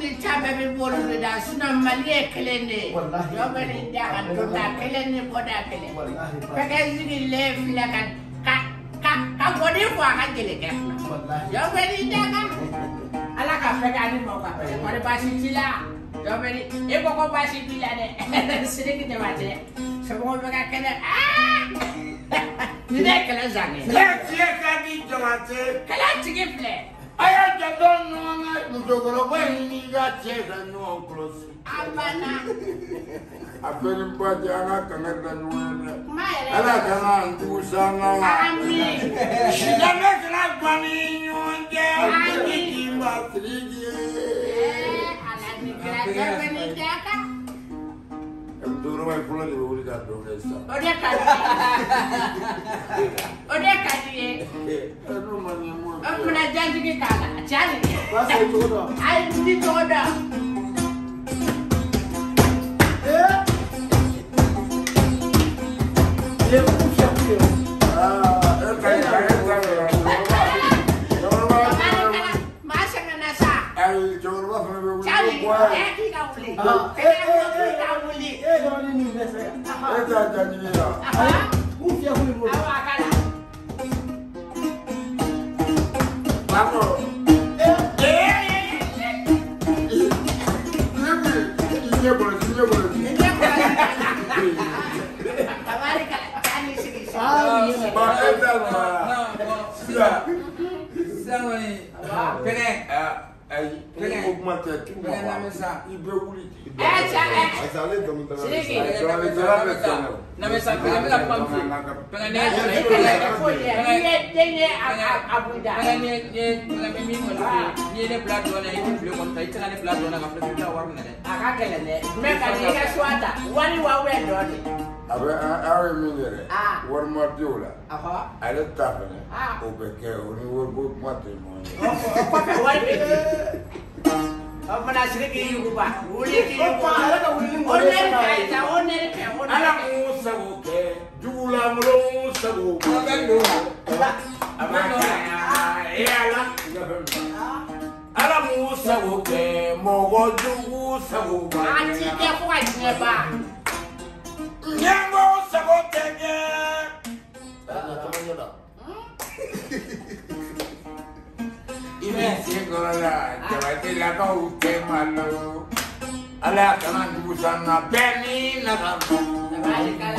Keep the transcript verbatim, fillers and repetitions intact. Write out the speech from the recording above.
Basi cabe bi bolu da suna maliye kelene. Wallahi. Yo bari da kan to da kelene boda kelene. Wallahi. Peke zigi le fila kan ka ka ka bodi ko ka gele ke. Wallahi. Yo bari da kan. Ala ka peke ani mo ka peke. Ko basi tila. Yo bari e ko ko basi tila de. Siriki de mate. Sabo ko ka kele. Ah! Ni de kele zange. Le tie ka di tomate. Kala tigi fle. Aya jadon no nga mutogoro bani ga chega no close. Abana. Apeni mpaje ana kanada no na. Ala kana ndusa na. Ami. Shidame kana bani nyonje. Ami kimba trigi. Eh, ala ni graja bani daka. Mtoro wa kula ni wuli da dongesa. Ode kadi. Ode kadi. Eh, no mani mo. Kuna janji ke kala. Chali. Basi chodo. Ai ndi chodo. Eh? Le kusha kuyo. Ah, eh kai kai kai. Masha na sa. Ai chodo ba fa me wuli. Chali. Eh ki ka wuli. Ah, eh eh ka wuli. Eh do ni ni nesa. Eh ja janji ya. Ah, kusha kuyo. Awa kala. Vamos. Eh, eh, eh. Ini boleh, ini boleh. Ini boleh. Kemarin kan sini. Ah, iya. Makan dah. Sudah. Sama ni. Kene. Ai, kene bukan macam tu. Kene nama sa. Ibu uli. Eh, cak. Asal itu teman teman. Sini. Soal jalan betul. Nama sa kene bila pampu. Kene ni. Kene ni. Kene abu dah. Kene ni ni kene ni mana? Ni ni belat mana? Ini belum kontak. Itu kan belat mana? Kapal kita orang mana? Agak kene ni. Mereka ni kan suada. Wani wawe doni. Abe awe minere. War matiola. Aha. Ada tak ni? Obeke. Oni war buat mati mo. Oh, war beke. Apa nak sini kiri ubah? Uli kiri. Apa ada tak uli? Oner kaya, oner kaya, oner. Anak musa buke. Jula mulu musa buke. Apa dua? Apa dua? Iya lah. Anak musa buke. Mogo jugu sabuke. Aci dia kuat ni bah. Nyango sabuke ni. Macam mana dah? Ini sih korang, coba tidak kau kemalu. Alah kanan busana beni nak apa?